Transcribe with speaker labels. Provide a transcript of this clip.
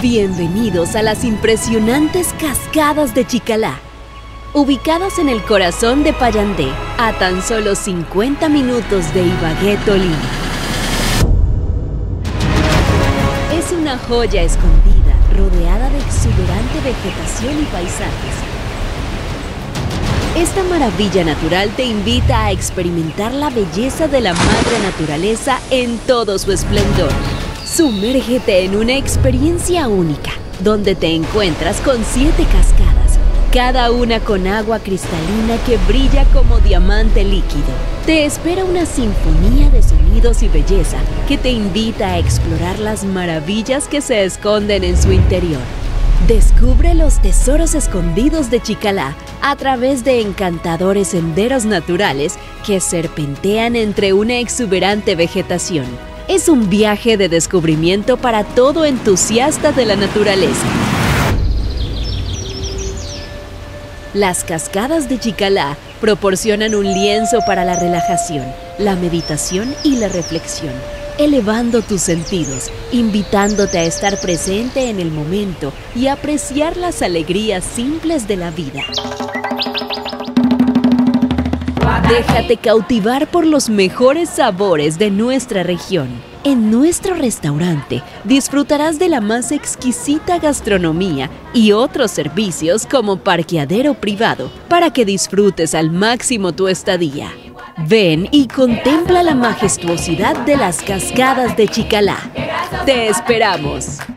Speaker 1: Bienvenidos a las impresionantes cascadas de Chicalá, ubicadas en el corazón de Payandé, a tan solo 50 minutos de Ibagué, Tolima. Es una joya escondida, rodeada de exuberante vegetación y paisajes. Esta maravilla natural te invita a experimentar la belleza de la madre naturaleza en todo su esplendor. Sumérgete en una experiencia única, donde te encuentras con 7 cascadas, cada una con agua cristalina que brilla como diamante líquido. Te espera una sinfonía de sonidos y belleza que te invita a explorar las maravillas que se esconden en su interior. Descubre los tesoros escondidos de Chicalá a través de encantadores senderos naturales que serpentean entre una exuberante vegetación. Es un viaje de descubrimiento para todo entusiasta de la naturaleza. Las cascadas de Chicalá proporcionan un lienzo para la relajación, la meditación y la reflexión, elevando tus sentidos, invitándote a estar presente en el momento y apreciar las alegrías simples de la vida. Déjate cautivar por los mejores sabores de nuestra región. En nuestro restaurante disfrutarás de la más exquisita gastronomía y otros servicios como parqueadero privado para que disfrutes al máximo tu estadía. Ven y contempla la majestuosidad de las cascadas de Chicalá. ¡Te esperamos!